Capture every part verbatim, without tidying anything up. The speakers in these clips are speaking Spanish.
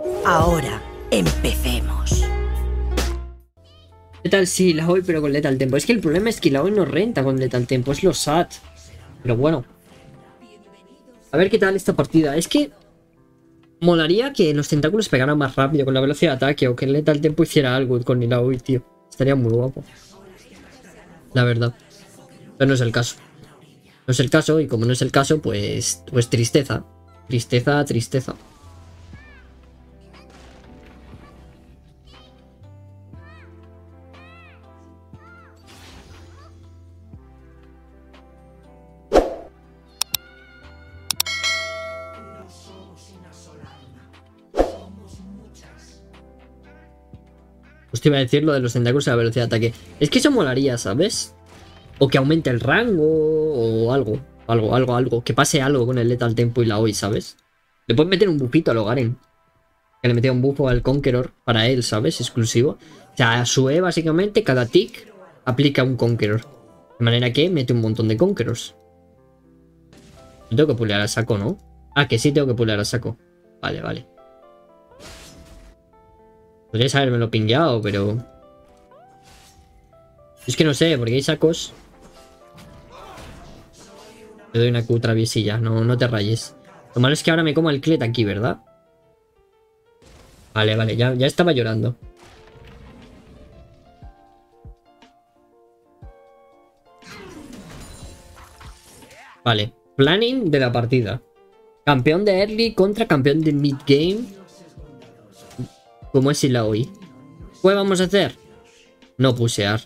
Ahora, empecemos. Lethal sí, la voy pero con Lethal Tempo. Es que el problema es que la voy no renta con Lethal Tempo, es lo sad. Pero bueno. A ver qué tal esta partida. Es que molaría que los tentáculos pegaran más rápido con la velocidad de ataque o que el Lethal Tempo hiciera algo con el Aoi, tío. Estaría muy guapo. La verdad. Pero no es el caso. No es el caso y como no es el caso, pues, pues tristeza. Tristeza, tristeza. Pues te iba a decir lo de los tentáculos a la velocidad de ataque. Es que eso molaría, ¿sabes? O que aumente el rango o algo. Algo, algo, algo. Que pase algo con el Lethal Tempo y la Oi, ¿sabes? Le pueden meter un buffito a lo Garen. Que le metía un buffo al Conqueror para él, ¿sabes? Exclusivo. O sea, a su E básicamente cada tick aplica un Conqueror. De manera que mete un montón de Conquerors. No tengo que pulear a saco, ¿no? Ah, que sí tengo que pulear a saco. Vale, vale. Podríais habérmelo pingueado, pero... Es que no sé, porque hay sacos... Le doy una Q traviesilla, no, no te rayes. Lo malo es que ahora me como el Clet aquí, ¿verdad? Vale, vale, ya, ya estaba llorando. Vale, planning de la partida. Campeón de early contra campeón de mid game. ¿Cómo es si la oí? ¿Qué vamos a hacer? No pusear.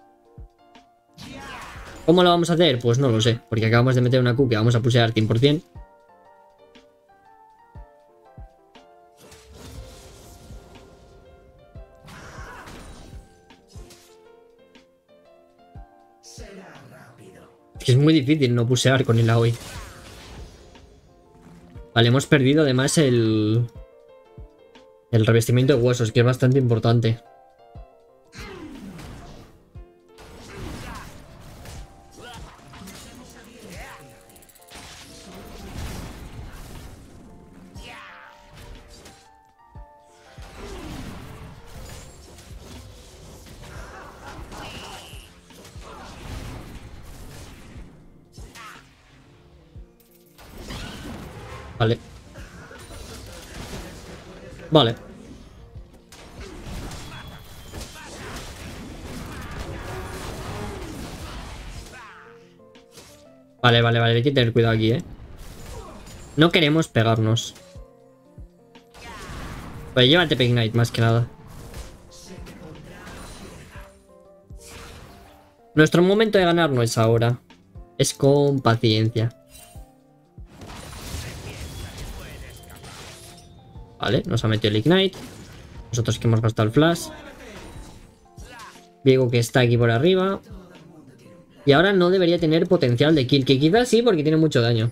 ¿Cómo lo vamos a hacer? Pues no lo sé, porque acabamos de meter una Q que vamos a pusear cien por cien. Es que es muy difícil no pusear con el Aoi. Vale, hemos perdido además el... El revestimiento de huesos, que es bastante importante. Vale. Vale. Vale, vale, vale. Hay que tener cuidado aquí, ¿eh? No queremos pegarnos. Pues llévate Pig Knight, más que nada. Nuestro momento de ganar no es ahora. Es con paciencia. Vale, nos ha metido el Ignite. Nosotros que hemos gastado el Flash. Diego que está aquí por arriba. Y ahora no debería tener potencial de kill. Que quizás sí, porque tiene mucho daño.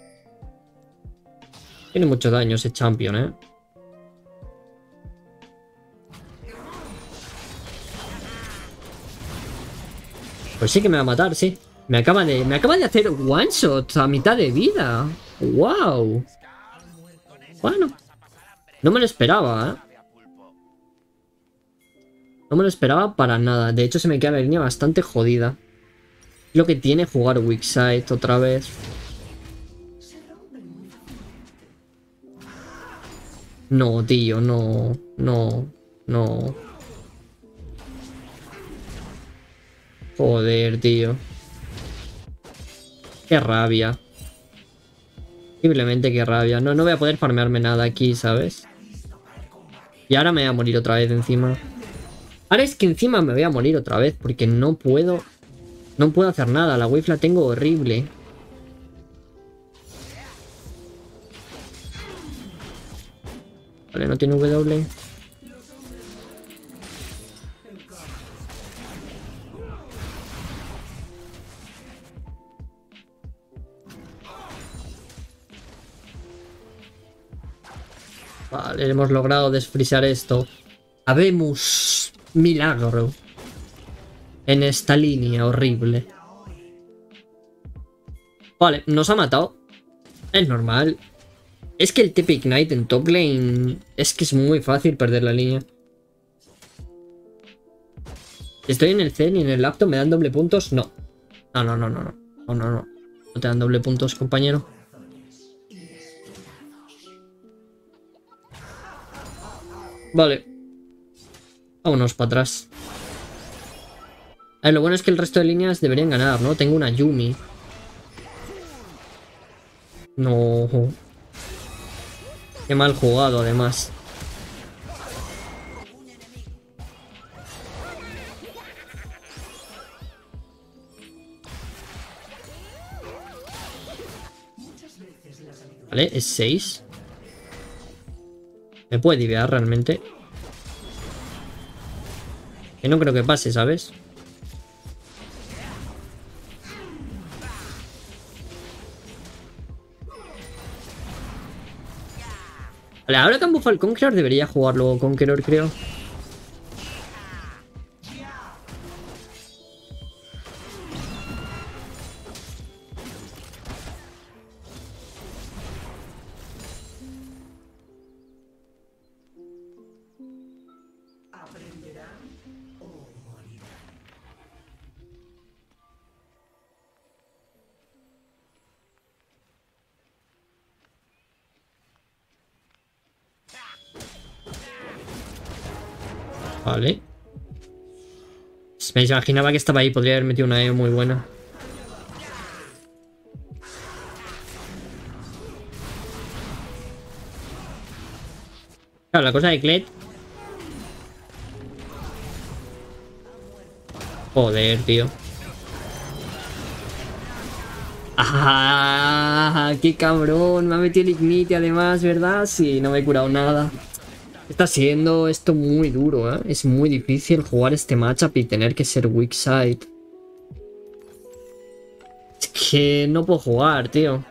Tiene mucho daño ese champion, ¿eh? Pues sí que me va a matar, sí. Me acaba de, me acaba de hacer one shot a mitad de vida. ¡Wow! Bueno. No me lo esperaba, ¿eh? No me lo esperaba para nada. De hecho, se me queda la línea bastante jodida. Lo que tiene jugar weak side otra vez. No, tío, no. No. No. Joder, tío. Qué rabia. Simplemente qué rabia. No, no voy a poder farmearme nada aquí, ¿sabes? Y ahora me voy a morir otra vez encima. Ahora es que encima me voy a morir otra vez porque no puedo... No puedo hacer nada. La wave la tengo horrible. Vale, no tiene W. Vale, hemos logrado desfrisar esto. Habemos milagro en esta línea horrible. Vale, nos ha matado. Es normal. Es que el T P Ignite en top lane es que es muy fácil perder la línea. Si estoy en el Zen y en el laptop, ¿me dan doble puntos? No. No, no, no, no, no. No, no, no. No te dan doble puntos, compañero. Vale. Vámonos para atrás. A ver, lo bueno es que el resto de líneas deberían ganar, ¿no? Tengo una Yumi. No. Qué mal jugado, además. Vale, es seis. Me puede divear realmente. Que no creo que pase, ¿sabes? Vale, ahora que han bufado el Conqueror debería jugarlo Conqueror, creo. Vale. Me imaginaba que estaba ahí. Podría haber metido una E muy buena. Claro, la cosa de Kled. Joder, tío. ¡Ah! ¡Qué cabrón! Me ha metido el Ignite además, ¿verdad? Sí, no me he curado nada. Está siendo esto muy duro, ¿eh? Es muy difícil jugar este matchup y tener que ser weak side. Es que no puedo jugar, tío.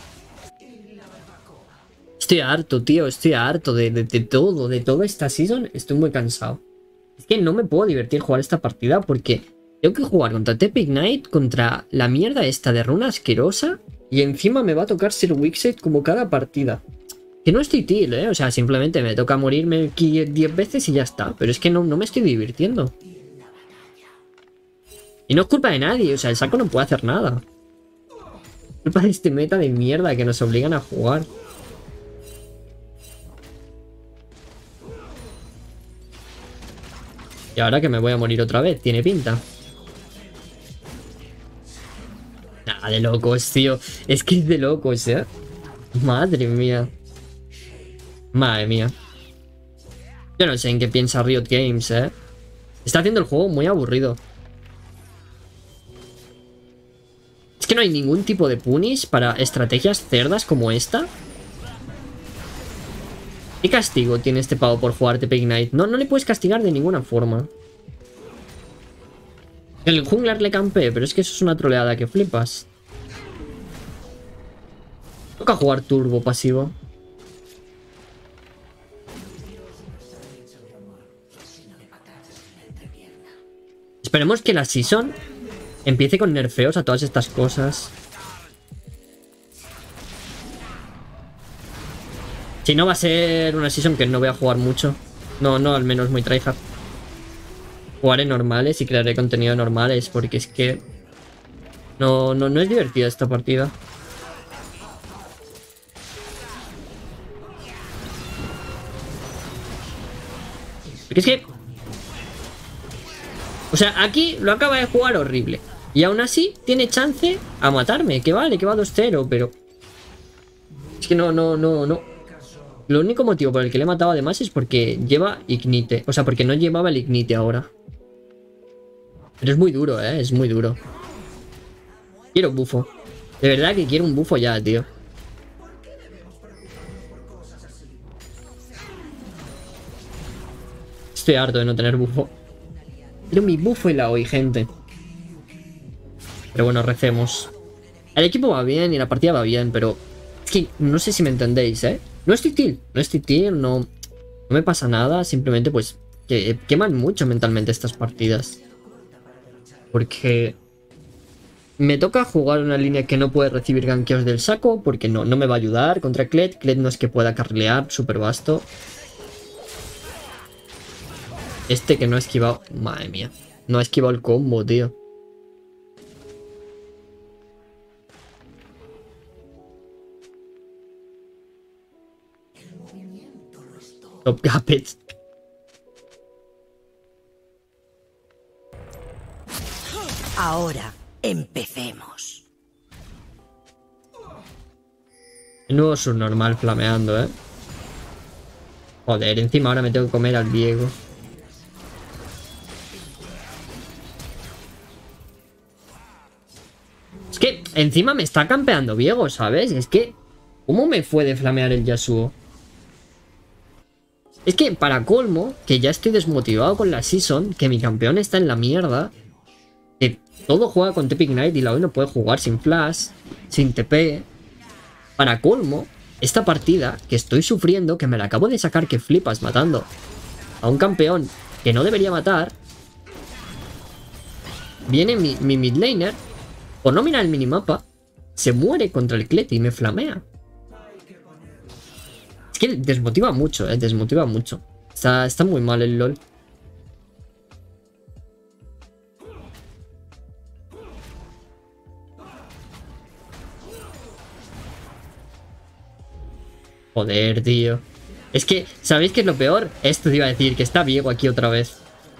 Estoy harto, tío. Estoy harto de, de, de todo. De toda esta season. Estoy muy cansado. Es que no me puedo divertir jugar esta partida porque tengo que jugar contra T P Ignite, contra la mierda esta de runa asquerosa, y encima me va a tocar ser weak side como cada partida. Que no estoy til, ¿eh? O sea, simplemente me toca morirme aquí diez veces y ya está. Pero es que no, no me estoy divirtiendo. Y no es culpa de nadie. O sea, el saco no puede hacer nada. Es culpa de este meta de mierda que nos obligan a jugar. Y ahora que me voy a morir otra vez. Tiene pinta. Nada, de locos, tío. Es que es de locos, ¿eh? Madre mía. Madre mía. Yo no sé en qué piensa Riot Games, ¿eh? Está haciendo el juego muy aburrido. Es que no hay ningún tipo de punish para estrategias cerdas como esta. ¿Qué castigo tiene este pavo por jugar T P Ignite? No, no le puedes castigar de ninguna forma. El jungler le campee, pero es que eso es una troleada que flipas. Toca jugar turbo pasivo. Esperemos que la season empiece con nerfeos a todas estas cosas. Si no, va a ser una season que no voy a jugar mucho. No, no, al menos muy tryhard. Jugaré normales y crearé contenido de normales, porque es que no, no, no es divertida esta partida. Porque es que... O sea, aquí lo acaba de jugar horrible. Y aún así tiene chance a matarme. Que vale, que va dos cero, pero... Es que no, no, no, no. Lo único motivo por el que le he matado además es porque lleva Ignite. O sea, porque no llevaba el Ignite ahora. Pero es muy duro, ¿eh? Es muy duro. Quiero un bufo. De verdad que quiero un bufo ya, tío. Estoy harto de no tener bufo. Quiero mi bufo y la hoy, gente. Pero bueno, recemos. El equipo va bien y la partida va bien, pero... Es que no sé si me entendéis, ¿eh? No estoy til, no estoy til, no... No me pasa nada, simplemente pues... Que, queman mucho mentalmente estas partidas. Porque... Me toca jugar una línea que no puede recibir gankeos del saco, porque no, no me va a ayudar contra Kled. Kled no es que pueda carrilear, súper vasto. Este que no ha esquivado... Madre mía. No ha esquivado el combo, tío. Top Capets. Ahora, empecemos. El nuevo subnormal flameando, ¿eh? Joder, encima ahora me tengo que comer al Diego. Es que encima me está campeando Diego, ¿sabes? Es que... ¿Cómo me fue de flamear el Yasuo? Es que, para colmo, que ya estoy desmotivado con la season, que mi campeón está en la mierda, que todo juega con T P Ignite y la hoy no puede jugar sin flash, sin T P. Para colmo, esta partida que estoy sufriendo, que me la acabo de sacar que flipas matando a un campeón que no debería matar, viene mi, mi mid laner, por no mirar el minimapa, se muere contra el Kled y me flamea. Es que desmotiva mucho, eh, desmotiva mucho. Está, está muy mal el LoL. Joder, tío. Es que, ¿sabéis qué es lo peor? Esto te iba a decir, que está Diego aquí otra vez.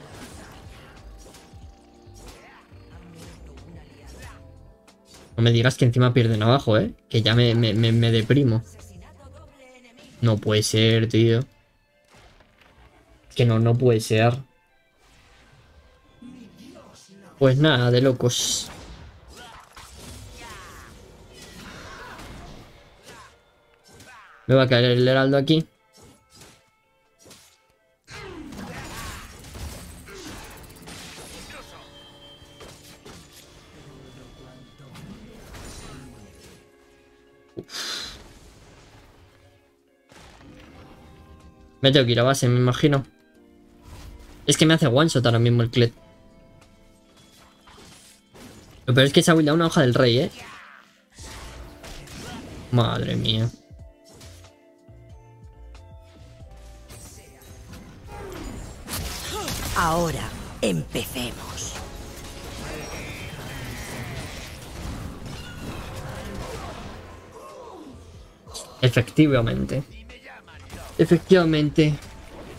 No me digas que encima pierden abajo, ¿eh? Que ya me, me, me, me deprimo. No puede ser, tío. Que no, no puede ser. Pues nada, de locos. Me va a caer el heraldo aquí. Uf. Me tengo que ir a base, me imagino. Es que me hace one shot ahora mismo el Kled. Lo peor es que se ha buildado una hoja del rey, ¿eh? Madre mía. Ahora, empecemos. Efectivamente. Efectivamente.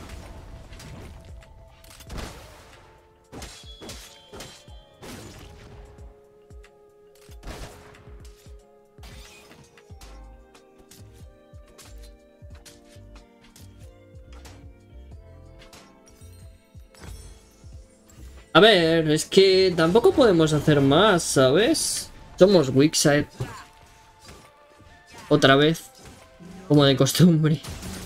A ver, es que tampoco podemos hacer más, ¿sabes? Somos weak side. Otra vez. Como de costumbre.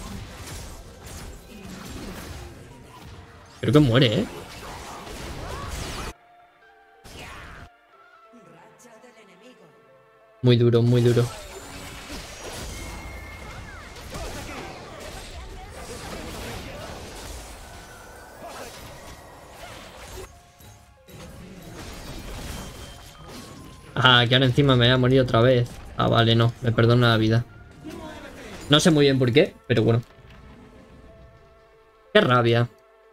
Creo que muere, ¿eh? Muy duro, muy duro. Ah, que ahora encima me voy a morir otra vez. Ah, vale, no. Me perdona la vida. No sé muy bien por qué, pero bueno. Qué rabia.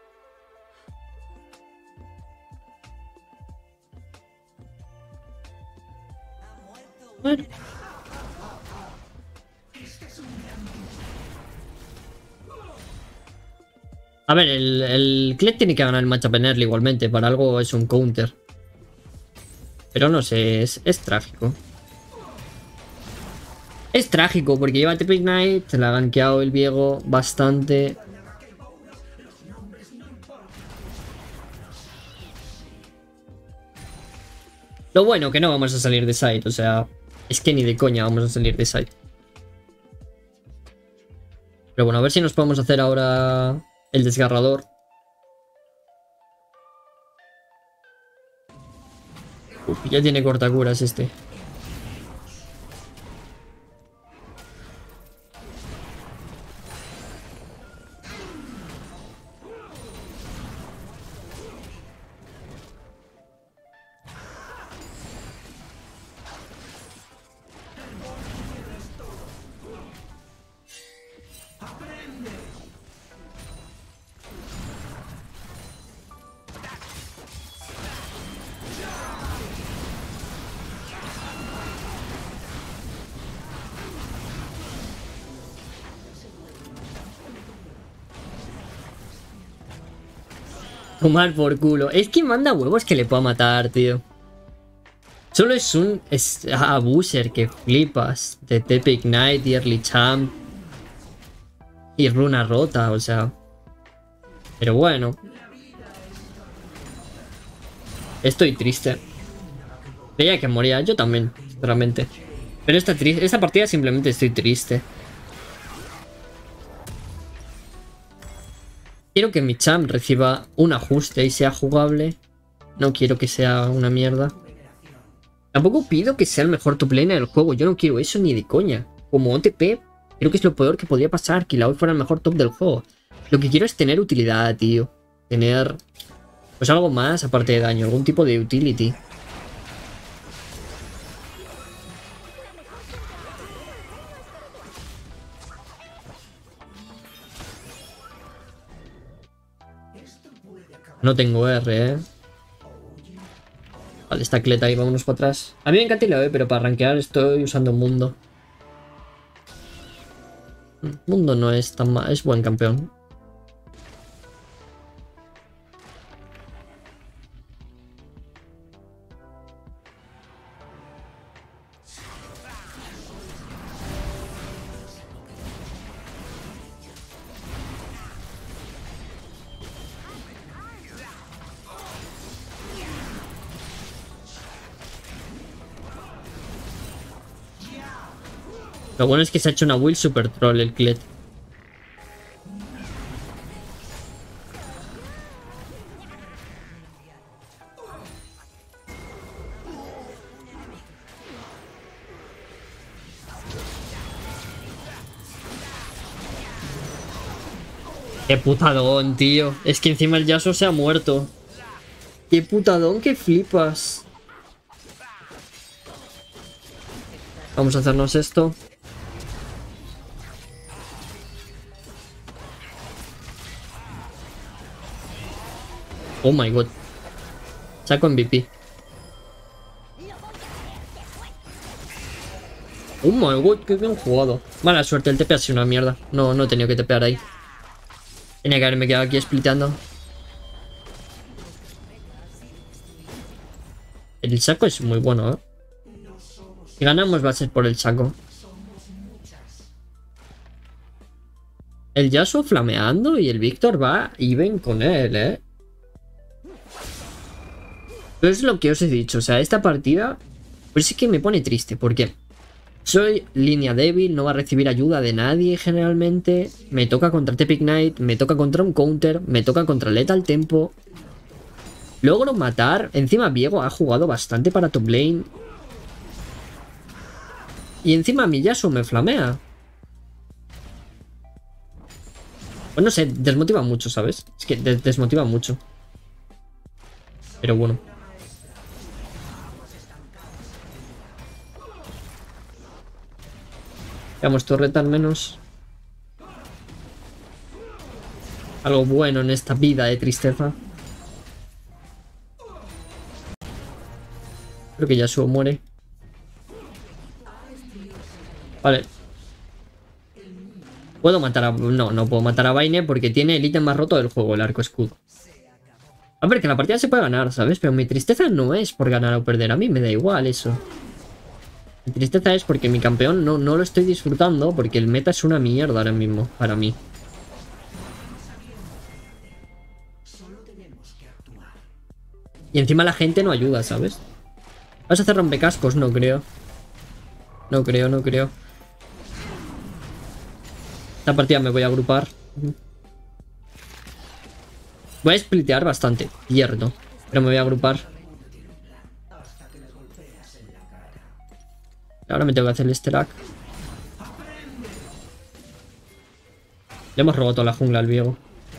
Bueno. A ver, el, el Kled tiene que ganar el matchup en early igualmente. Para algo es un counter. Pero no sé, es, es trágico. Es trágico porque lleva T P Ignite, se la ha gankeado el Diego bastante. Lo bueno que no vamos a salir de side, o sea, es que ni de coña vamos a salir de side. Pero bueno, a ver si nos podemos hacer ahora el desgarrador. Uf, ya tiene cortacuras este. Tomar por culo. Es que manda huevos que le pueda matar, tío. Solo es un es abuser que flipas. De T P Ignite y Early Champ. Y runa rota, o sea. Pero bueno. Estoy triste. Veía que moría, yo también, sinceramente. Pero esta, esta partida simplemente estoy triste. Quiero que mi champ reciba un ajuste y sea jugable. No quiero que sea una mierda. Tampoco pido que sea el mejor top laner del juego. Yo no quiero eso ni de coña. Como O T P, creo que es lo peor que podría pasar. Que la O fuera el mejor top del juego. Lo que quiero es tener utilidad, tío. Tener... pues algo más aparte de daño. Algún tipo de utility. No tengo R, eh. Vale, esta cleta ahí, vámonos para atrás. A mí me encanta la E, pero para rankear estoy usando Mundo. Mundo no es tan mal, es buen campeón. Lo bueno es que se ha hecho una build super troll el Kled. Qué putadón, tío. Es que encima el Yasuo se ha muerto. Qué putadón que flipas. Vamos a hacernos esto. Oh my god. Saco M V P. Oh my god, qué bien jugado. Mala suerte, el T P ha sido una mierda. No, no he tenido que tepear ahí. Tenía que haberme quedado aquí spliteando. El saco es muy bueno, ¿eh? Si ganamos va a ser por el saco. El Yasuo flameando y el Víctor va even con él, ¿eh? Pero es lo que os he dicho, o sea, esta partida... Pues sí que me pone triste, porque soy línea débil, no va a recibir ayuda de nadie generalmente. Me toca contra T P Ignite, me toca contra un counter, me toca contra Lethal Tempo. Logro matar, encima Viego ha jugado bastante para top lane. Y encima mi Yasuo me flamea. Pues no sé, desmotiva mucho, ¿sabes? Es que des desmotiva mucho. Pero bueno. Veamos torreta al menos. Algo bueno en esta vida de tristeza. Creo que Yasuo muere. Vale. Puedo matar a... No, no puedo matar a Vayne porque tiene el ítem más roto del juego, el arco escudo. A ver, que la partida se puede ganar, ¿sabes? Pero mi tristeza no es por ganar o perder. A mí me da igual eso. Mi tristeza es porque mi campeón no, no lo estoy disfrutando porque el meta es una mierda ahora mismo, para mí. Y encima la gente no ayuda, ¿sabes? ¿Vas a hacer rompecascos? No creo. No creo, no creo. Esta partida me voy a agrupar. Voy a splitear bastante, pierdo. Pero me voy a agrupar. Ahora me tengo que hacer el stack. Le hemos robado toda la jungla al Viego.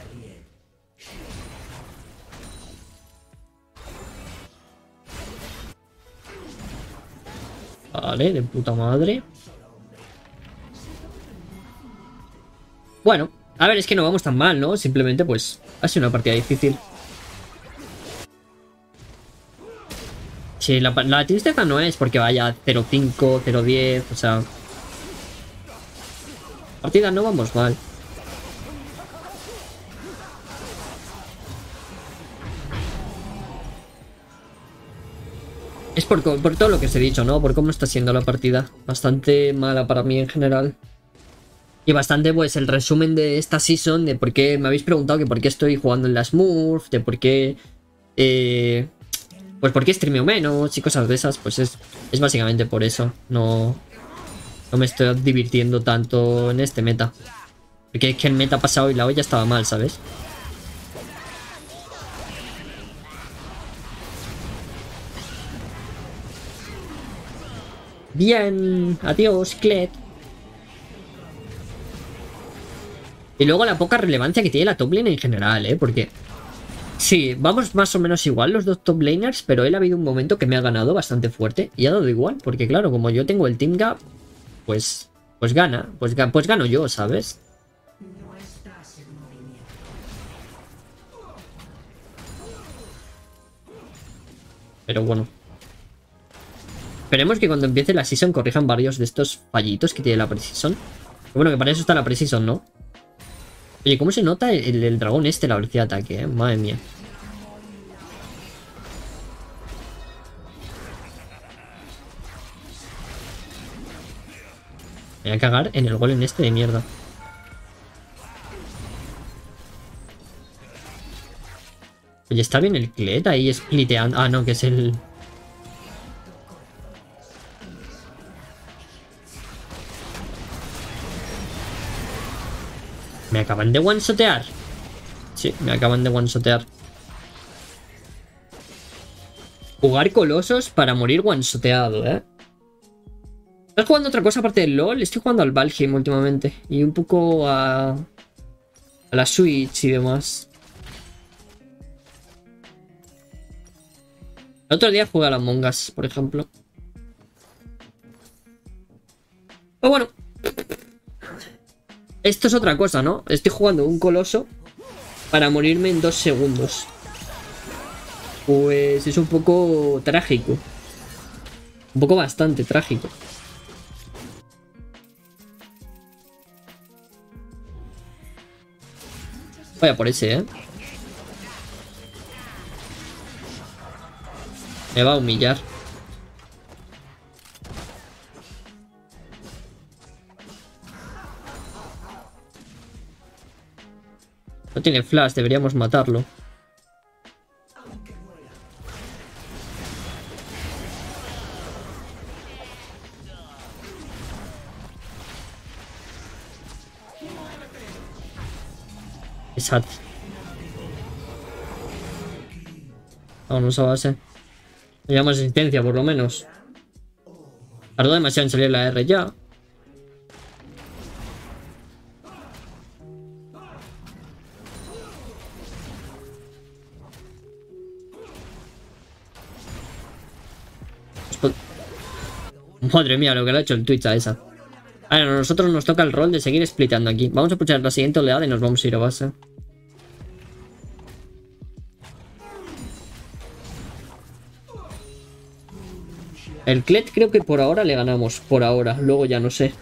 Vale, de puta madre. Bueno, a ver, es que no vamos tan mal, ¿no? Simplemente, pues, ha sido una partida difícil. Sí, la, la tristeza no es porque vaya cero cinco, cero diez, o sea... Partida no vamos mal. Es por, por todo lo que os he dicho, ¿no? Por cómo está siendo la partida. Bastante mala para mí en general. Y bastante, pues, el resumen de esta season, de por qué me habéis preguntado que por qué estoy jugando en la Smurf, de por qué... Eh, pues por qué streameo menos y cosas de esas, pues es, es básicamente por eso. No, no me estoy divirtiendo tanto en este meta. Porque es que el meta pasado y la olla estaba mal, ¿sabes? Bien, adiós, Kled. Y luego la poca relevancia que tiene la top lane en general, ¿eh? Porque... Sí, vamos más o menos igual los dos top laners, pero él ha habido un momento que me ha ganado bastante fuerte y ha dado igual, porque claro, como yo tengo el team gap, pues pues gana, pues, pues gano yo, ¿sabes? Pero bueno. Esperemos que cuando empiece la season corrijan varios de estos fallitos que tiene la Precision. Bueno, que para eso está la Precision, ¿no? Oye, ¿cómo se nota el, el dragón este, la velocidad de ataque, eh? Madre mía. Me voy a cagar en el golem este de mierda. Oye, está bien el Kled ahí spliteando. Ah, no, que es el... Me acaban de one-shotear. Sí, me acaban de one-shotear. Jugar colosos para morir one-shoteado, ¿eh? ¿Estás jugando otra cosa aparte del LoL? Estoy jugando al Valheim últimamente. Y un poco a... A la Switch y demás. El otro día jugué a las Among Us, por ejemplo. Pero bueno. Esto es otra cosa, ¿no? Estoy jugando un coloso para morirme en dos segundos. Pues es un poco trágico. Un poco bastante trágico. Vaya por ese, ¿eh? Me va a humillar. No tiene flash, deberíamos matarlo. Exacto. Vamos a base. Llevamos asistencia, por lo menos. Tardó demasiado en salir la R ya. Madre mía, lo que le ha hecho el Twitch a esa. Ahora, a nosotros nos toca el rol de seguir splitando aquí. Vamos a puchar la siguiente oleada y nos vamos a ir a base. El Kled creo que por ahora le ganamos. Por ahora, luego ya no sé.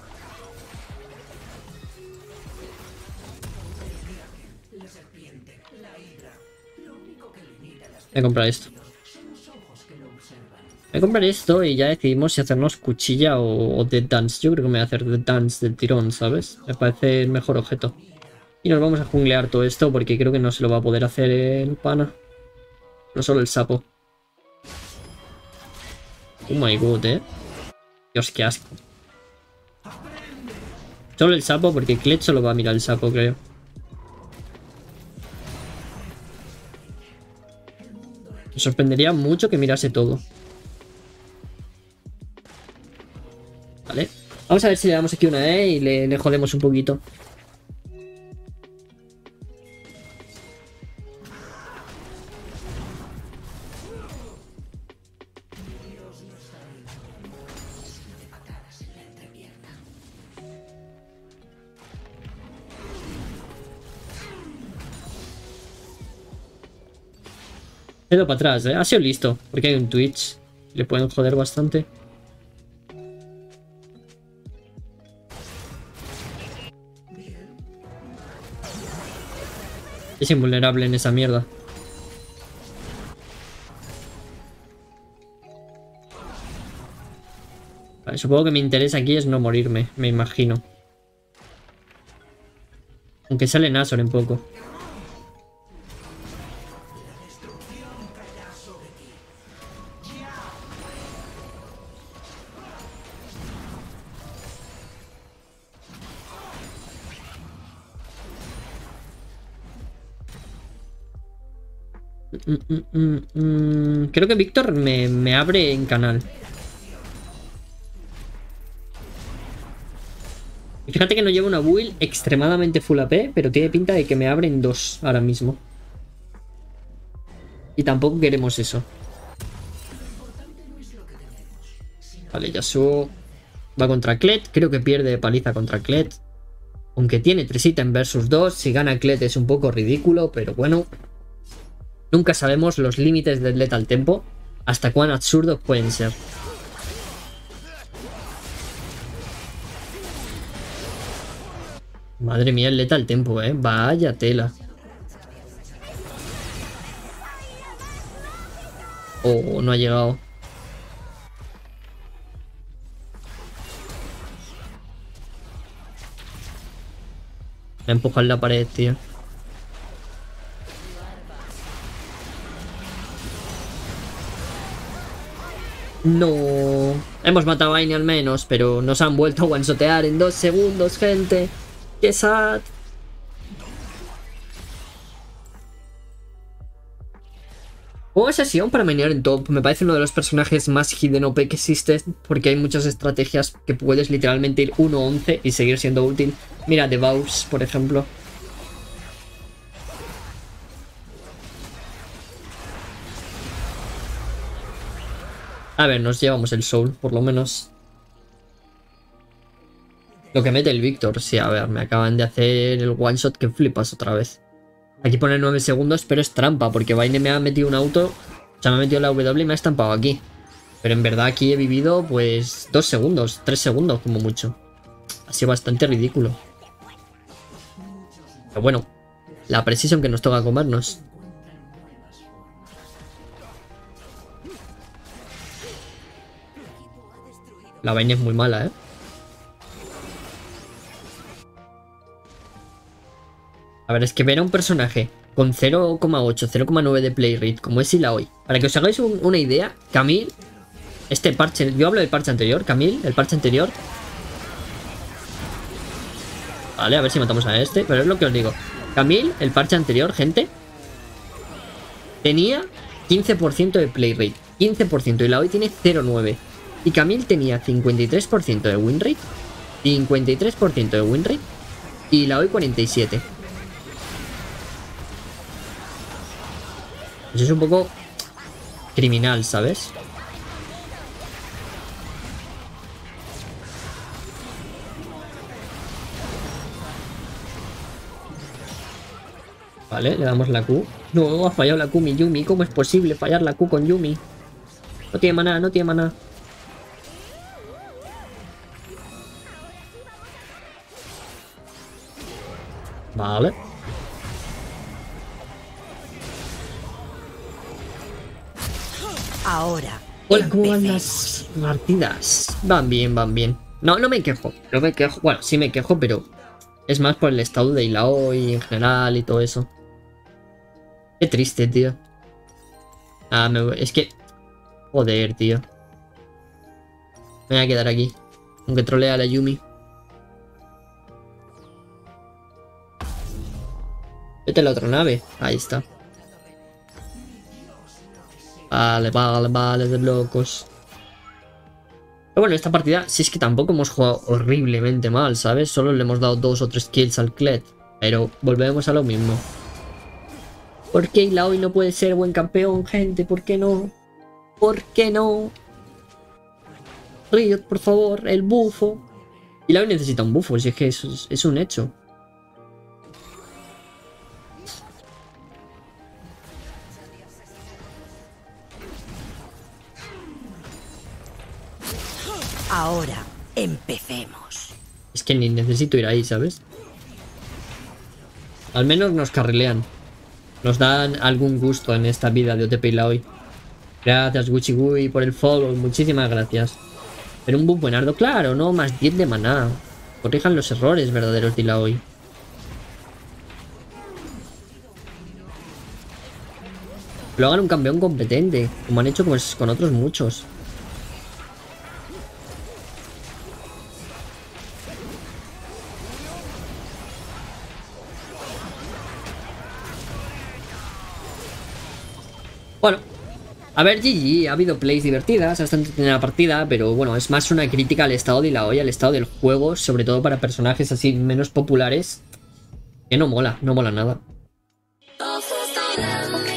Voy a comprar esto. Voy a comprar esto y ya decidimos si hacernos cuchilla o, o Dead Dance. Yo creo que me voy a hacer Dead Dance del tirón, ¿sabes? Me parece el mejor objeto. Y nos vamos a junglear todo esto porque creo que no se lo va a poder hacer el pana. No solo el sapo. Oh my god, eh. Dios, qué asco. Solo el sapo porque Kled solo va a mirar el sapo, creo. Me sorprendería mucho que mirase todo. Vale. Vamos a ver si le damos aquí una E y le, le jodemos un poquito. He ido para atrás, ¿eh? Ha sido listo, porque hay un Twitch. Le pueden joder bastante. Es invulnerable en esa mierda. Vale, supongo que mi interés aquí es no morirme, me imagino. Aunque sale Nashor en poco. Mm, mm, mm, mm. Creo que Víctor me, me abre en canal. Y fíjate que no lleva una build extremadamente full A P, pero tiene pinta de que me abren dos ahora mismo. Y tampoco queremos eso. Vale, Yasuo va contra Kled. Creo que pierde paliza contra Kled. Aunque tiene tres ítems versus dos. Si gana Kled es un poco ridículo, pero bueno. Nunca sabemos los límites del Lethal Tempo. Hasta cuán absurdos pueden ser. Madre mía, el Lethal Tempo, eh. Vaya tela. Oh, no ha llegado. Me empuja en la pared, tío. No. Hemos matado a Vayne al menos, pero nos han vuelto a one-shotear en dos segundos, gente. ¡Qué sad! Juego sesión para mainear en top. Me parece uno de los personajes más hidden O P que existe, porque hay muchas estrategias que puedes literalmente ir uno once y seguir siendo útil. Mira, The Bows, por ejemplo. A ver, nos llevamos el soul, por lo menos. Lo que mete el Víctor, sí, a ver, me acaban de hacer el one shot que flipas otra vez. Aquí pone nueve segundos, pero es trampa, porque Vayne me ha metido un auto, o sea, me ha metido la W y me ha estampado aquí. Pero en verdad aquí he vivido, pues, dos segundos, tres segundos como mucho. Ha sido bastante ridículo. Pero bueno, la precisión que nos toca comernos. La Vayne es muy mala, ¿eh? A ver, es que ver a un personaje con cero coma ocho, cero coma nueve de play rate como es Illaoi. Para que os hagáis un, una idea, Camille, este parche, yo hablo del parche anterior, Camille, el parche anterior. Vale, a ver si matamos a este, pero es lo que os digo. Camille, el parche anterior, gente, tenía quince por ciento de play rate, quince por ciento, y Illaoi tiene cero coma nueve. Y Camille tenía cincuenta y tres por ciento de win rate, cincuenta y tres por ciento de win rate, y Illaoi cuarenta y siete por ciento. Eso es un poco criminal, ¿sabes? Vale, le damos la Q. No, ha fallado la Q mi Yuumi. ¿Cómo es posible fallar la Q con Yuumi? No tiene maná, no tiene maná. Vale. Ahora. Hola, ¿cómo van las partidas? Van bien, van bien. No, no me quejo. No me quejo. Bueno, sí me quejo, pero es más por el estado de Illaoi en general y todo eso. Qué triste, tío. Ah, me voy. Es que... Joder, tío. Me voy a quedar aquí. Aunque trolea a la Yuumi. Vete a la otra nave. Ahí está. Vale, vale, vale, de locos. Pero bueno, esta partida sí es que tampoco hemos jugado horriblemente mal, ¿sabes? Solo le hemos dado dos o tres kills al Kled. Pero volvemos a lo mismo. ¿Por qué Illaoi no puede ser buen campeón, gente? ¿Por qué no? ¿Por qué no? Riot, por favor, el bufo. Illaoi necesita un bufo, si es que eso es, es un hecho. Ahora, empecemos. Es que ni necesito ir ahí, ¿sabes? Al menos nos carrilean. Nos dan algún gusto en esta vida de O T P Illaoi. Gracias, Gucci Gui, por el follow. Muchísimas gracias. Pero un buff buenardo, claro, ¿no? Más diez de maná. Corrijan los errores verdaderos de Illaoi. Lo hagan un campeón competente, como han hecho pues, con otros muchos. Bueno, a ver, G G, ha habido plays divertidas, hasta entretenida la partida, pero bueno, es más una crítica al estado de Illaoi, al estado del juego, sobre todo para personajes así menos populares, que no mola, no mola nada.